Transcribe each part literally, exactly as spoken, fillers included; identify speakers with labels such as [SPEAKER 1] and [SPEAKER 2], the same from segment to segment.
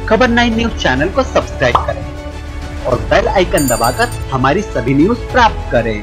[SPEAKER 1] खबर nine news channel को subscribe करें और बेल आइकन दबाकर हमारी सभी न्यूज प्राप्त करें।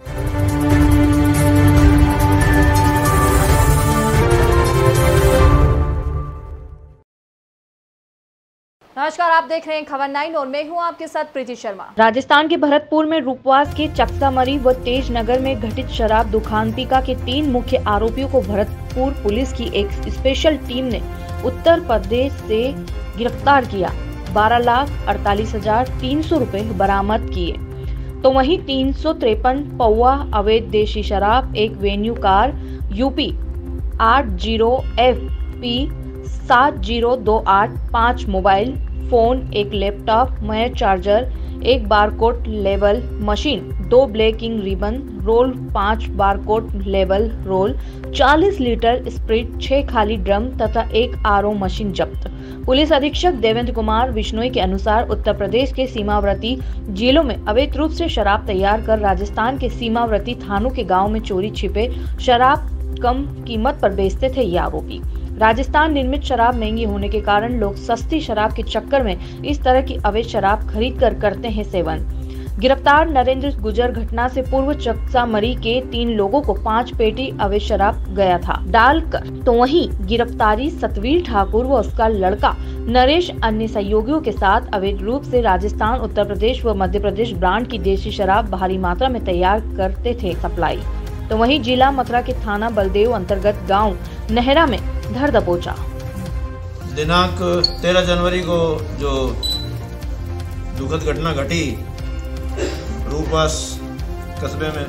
[SPEAKER 2] नमस्कार, आप देख रहे हैं खबर नाइन और मैं हूं आपके साथ प्रीति शर्मा।
[SPEAKER 3] राजस्थान के भरतपुर में रूपवास के चकसामरी व तेज नगर में घटित शराब दुकानपिका के तीन मुख्य आरोपियों को भरतपुर पुलिस की एक स्पेशल टीम ने उत्तर प्रदेश से गिरफ्तार किया। बारह लाख अड़तालीस हजार तीन सौ रूपए बरामद किए। तो वहीं तीन सौ तिरपन पौवा अवैध देशी शराब, एक वेन्यू कार यूपी आठ जीरो एफ पी सात जीरो दो आठ, पाँच मोबाइल फोन, एक लैपटॉप, महज चार्जर, एक बारकोड लेवल मशीन, दो ब्लैकिंग रिबन रोल, पाँच बारकोड लेवल रोल, चालीस लीटर स्प्रिट, छह खाली ड्रम तथा एक आरओ मशीन जब्त। पुलिस अधीक्षक देवेंद्र कुमार बिश्नोई के अनुसार उत्तर प्रदेश के सीमावर्ती जिलों में अवैध रूप से शराब तैयार कर राजस्थान के सीमावर्ती थानों के गाँव में चोरी छिपे शराब कम कीमत पर बेचते थे ये आरोपी। राजस्थान निर्मित शराब महंगी होने के कारण लोग सस्ती शराब के चक्कर में इस तरह की अवैध शराब खरीद कर करते हैं सेवन। गिरफ्तार नरेंद्र गुजर घटना से पूर्व चकसामरी के तीन लोगों को पाँच पेटी अवैध शराब गया था डालकर। तो वहीं गिरफ्तारी सतवीर ठाकुर व उसका लड़का नरेश अन्य सहयोगियों के साथ अवैध रूप से राजस्थान, उत्तर प्रदेश व मध्य प्रदेश ब्रांड की देशी शराब भारी मात्रा में तैयार करते थे सप्लाई। तो वहीं जिला मथुरा के थाना बलदेव अंतर्गत गाँव नहरा में धर दबोचा।
[SPEAKER 4] दिनांक तेरह जनवरी को जो दुखद घटना घटी रूपवास कस्बे में,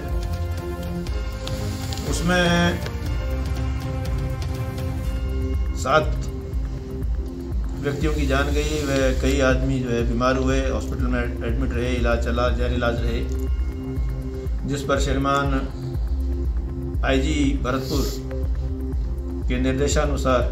[SPEAKER 4] उसमें सात व्यक्तियों की जान गई। व कई आदमी जो है बीमार हुए, हॉस्पिटल में एडमिट रहे, इलाज चला, जारी इलाज रहे, जिस पर श्रीमान आईजी भरतपुर के निर्देशानुसार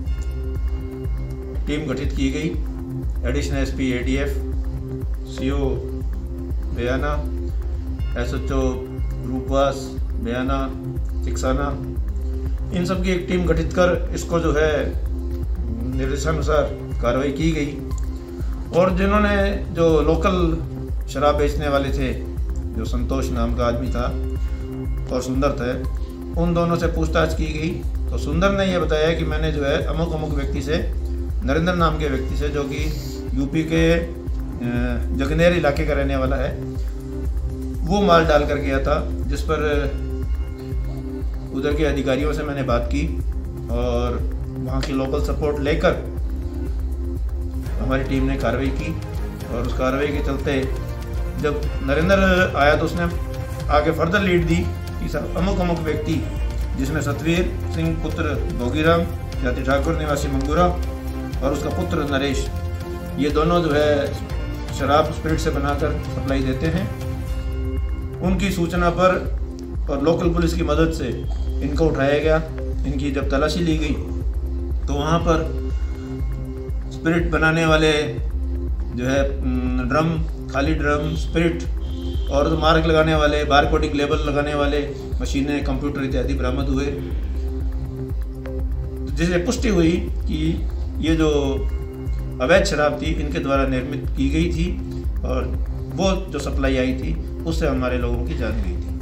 [SPEAKER 4] टीम गठित की गई। Additional SP ADF, CO Bayana, SHO Rupwas Bayana, Chiksana, इन सब की एक टीम गठित कर इसको जो है निर्देशानुसार कार्रवाई की गई। और जिन्होंने जो लोकल शराब बेचने वाले थे, जो संतोष नाम का आदमी था और सुंदर थे, उन दोनों से पूछताछ की गई। तो सुंदर ने यह बताया कि मैंने जो है अमुक अमुक व्यक्ति से, नरेंद्र नाम के व्यक्ति से, जो कि यूपी के जगनेर इलाके का रहने वाला है, वो माल डाल कर गया था। जिस पर उधर के अधिकारियों से मैंने बात की और वहाँ की लोकल सपोर्ट लेकर हमारी टीम ने कार्रवाई की। और उस कार्रवाई के चलते जब नरेंद्र आया तो उसने आगे फर्दर लीड दी कि सब अमुक अमुक व्यक्ति, जिसमें सतवीर सिंह पुत्र भोगीराम जाति ठाकुर निवासी मंगूरा और उसका पुत्र नरेश, ये दोनों जो है शराब स्पिरिट से बनाकर सप्लाई देते हैं। उनकी सूचना पर और लोकल पुलिस की मदद से इनको उठाया गया। इनकी जब तलाशी ली गई तो वहाँ पर स्पिरिट बनाने वाले जो है ड्रम, खाली ड्रम, स्पिरिट और तो मार्क लगाने वाले, बारकोडिंग लेबल लगाने वाले मशीनें, कंप्यूटर इत्यादि बरामद हुए, जिससे पुष्टि हुई कि ये जो अवैध शराब थी इनके द्वारा निर्मित की गई थी और वो जो सप्लाई आई थी उससे हमारे लोगों की जान गई थी।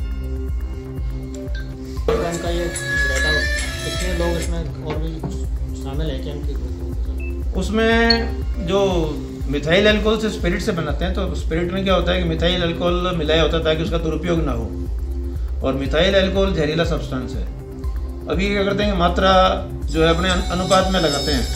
[SPEAKER 5] उनका ये कितने लोग इसमें और भी शामिल है क्या?
[SPEAKER 4] उसमें जो मिथाइल अल्कोहल से स्पिरिट से बनाते हैं, तो स्पिरिट में क्या होता है कि मिथाइल अल्कोहल मिलाया होता है ताकि उसका दुरुपयोग ना हो, और मिथाइल अल्कोहल जहरीला सब्सटेंस है। अभी क्या करते हैं, मात्रा जो है अपने अनुपात में लगाते हैं।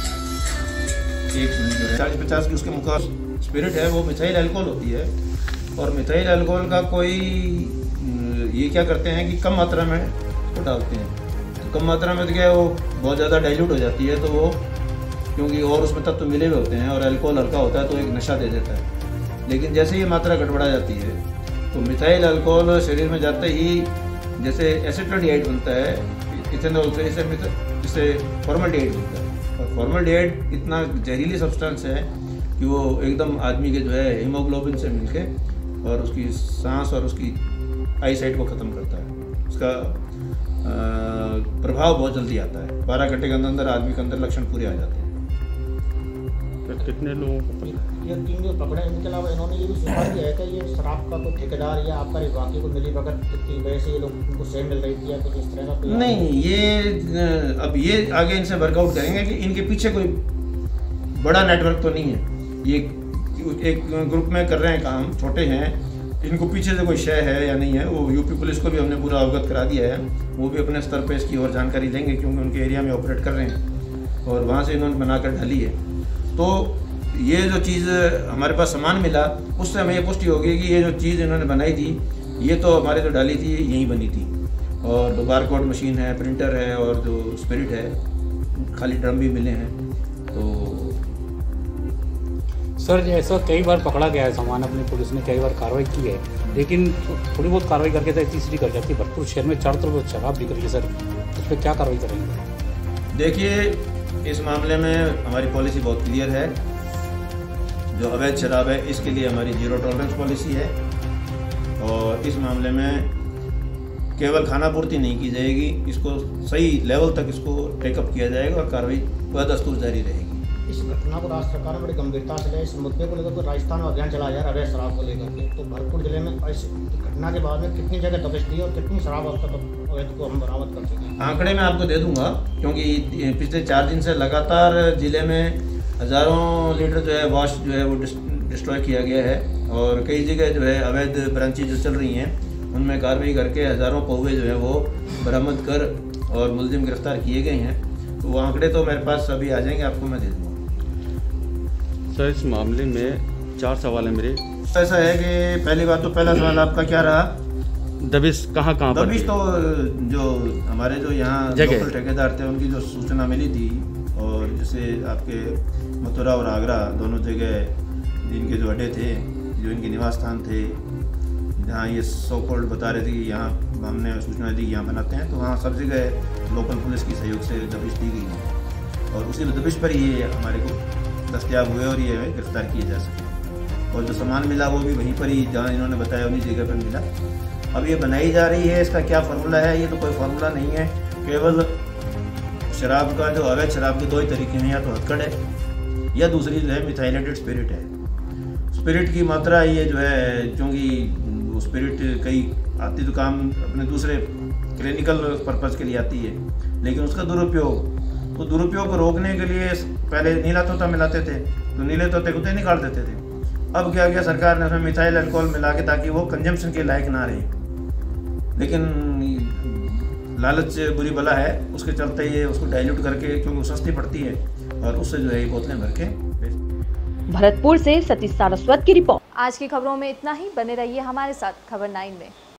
[SPEAKER 4] एक चालीस पचास की उसके मुकाबले स्पिरिट है वो मिथाइल अल्कोहल होती है, और मिथाइल अल्कोहल का कोई ये क्या करते हैं कि कम मात्रा में उसको डालते हैं। तो कम मात्रा में तो क्या है, वो बहुत ज़्यादा डाइल्यूट हो जाती है, तो वो क्योंकि और उसमें तत्व मिले हुए होते हैं और अल्कोहल हल्का होता है तो एक नशा दे देता है। लेकिन जैसे ये मात्रा गड़बड़ा जाती है तो मिथाइल अल्कोहल शरीर में जाते ही जैसे एसिटोडिहाइड बनता है इथेनॉल से, इसे इससे फॉर्मल्डिहाइड बनता है। और फॉर्मल्डिहाइड इतना जहरीली सब्सटेंस है कि वो एकदम आदमी के जो है हीमोग्लोबिन से मिलके और उसकी सांस और उसकी आई साइट को ख़त्म करता है। उसका प्रभाव बहुत जल्दी आता है, बारह घंटे के अंदर अंदर आदमी के अंदर लक्षण पूरे आ जाते हैं।
[SPEAKER 6] कितने लोगों को?
[SPEAKER 5] ये तीन जो पकड़े, इनके अलावा इन्होंने ये भी स्वीकार किया है कि ये शराब का कोई ठेकेदार या आपका वाकई को मिली भगत की वजह से ये लोग उनको सेम मिल रही थी या कुछ इस तरह का कोई?
[SPEAKER 4] नहीं, ये अब ये आगे इनसे वर्कआउट करेंगे कि इनके पीछे कोई बड़ा नेटवर्क तो नहीं है। ये एक ग्रुप में कर रहे हैं काम, छोटे हैं, इनको पीछे से कोई शय है या नहीं है वो यूपी पुलिस को भी हमने पूरा अवगत करा दिया है। वो भी अपने स्तर पर इसकी और जानकारी देंगे क्योंकि उनके एरिया में ऑपरेट कर रहे हैं और वहाँ से इन्होंने बनाकर ढाली है। तो ये जो चीज़ हमारे पास सामान मिला उससे हमें ये पुष्टि होगी कि ये जो चीज़ इन्होंने बनाई थी ये तो हमारे जो डाली थी यहीं बनी थी। और जो बार कोड मशीन है, प्रिंटर है और जो स्पिरिट है, खाली ड्रम भी मिले हैं। तो
[SPEAKER 7] सर ऐसा कई बार पकड़ा गया है सामान, अपनी पुलिस ने कई बार कार्रवाई की है, लेकिन थोड़ी बहुत कार्रवाई करके तो तीसरी कर जाती है। भरतपुर शहर में चारों तरफ शराब बिक रही है सर, उस पर क्या कार्रवाई करेंगे?
[SPEAKER 4] देखिए, इस मामले में हमारी पॉलिसी बहुत क्लियर है। जो अवैध शराब है इसके लिए हमारी जीरो टॉलरेंस पॉलिसी है और इस मामले में केवल खानापूर्ति नहीं की जाएगी, इसको सही लेवल तक इसको टेकअप किया जाएगा और कार्रवाई बदस्तूर जारी रहेगी।
[SPEAKER 5] इस घटना को राज्य सरकार ने बड़ी गंभीरता से लिया। इस मुद्दे को लेकर तो राजस्थान में अभियान चलाया जा रहा है अवैध शराब को लेकर के। तो भरतपुर जिले में इस घटना के बाद में कितनी जगह दबिश दी और कितनी शराब अब तक अवैध को हम बरामद कर चुके हैं?
[SPEAKER 4] आंकड़े मैं आपको दे दूंगा क्योंकि पिछले चार दिन से लगातार जिले में हज़ारों लीटर जो है वॉश जो है वो डिस्ट्रॉय किया गया है और कई जगह जो है अवैध ब्रांचेज जो चल रही हैं उनमें कार्रवाई करके हज़ारों पौवे जो है वो बरामद कर और मुलजिम गिरफ्तार किए गए हैं। तो वो आंकड़े तो मेरे पास अभी आ जाएंगे, आपको मैं दे दूँगा।
[SPEAKER 6] सर, इस मामले में चार सवाल है मेरे।
[SPEAKER 4] ऐसा है कि पहली बात तो पहला सवाल आपका क्या रहा?
[SPEAKER 6] दबिश कहाँ कहाँ पर?
[SPEAKER 4] दबिश तो जो हमारे जो यहाँ लोकल ठेकेदार थे उनकी जो सूचना मिली थी और जैसे आपके मथुरा और आगरा दोनों जगह जिनके जो अड्डे थे, जो इनके निवास स्थान थे, जहाँ ये सो कॉल्ड बता रहे थे कि यहाँ हमने सूचना दी यहाँ बनाते हैं, तो वहाँ सब जगह लोकल पुलिस के सहयोग से दबिश दी गई है और उसी दबिश पर ये हमारे को दस्तयाब हुए और ये गिरफ्तार किए जा सके। और जो सामान मिला वो भी वहीं पर ही जहाँ इन्होंने बताया उन्हीं जगह पर मिला। अब ये बनाई जा रही है, इसका क्या फार्मूला है? ये तो कोई फार्मूला नहीं है। केवल शराब का जो अवैध शराब के दो ही तरीके हैं, या तो हथकड़ है या दूसरी जो है मिथाइलेटेड स्पिरिट है। स्पिरिट की मात्रा ये जो है, क्योंकि वो स्पिरिट कई आती तो काम अपने दूसरे क्लिनिकल पर्पज़ के लिए आती है, लेकिन उसका दुरुपयोग तो दुरुपयोग को रोकने के लिए पहले नीला तोता मिलाते थे तो नीले तोते को तो निकाल देते थे। अब क्या किया सरकार ने, उसमें मिथाइल अल्कोहल मिला के ताकि वो कंजम्पशन के लायक ना रहे। लेकिन लालच बुरी बला है, उसके चलते ये उसको डाइल्यूट करके, क्योंकि वो सस्ती पड़ती है और उससे जो है ये बोतलें भर के।
[SPEAKER 3] भरतपुर से सतीश सारस्वत की रिपोर्ट।
[SPEAKER 2] आज की खबरों में इतना ही। बने रहिए हमारे साथ खबर नाइन में।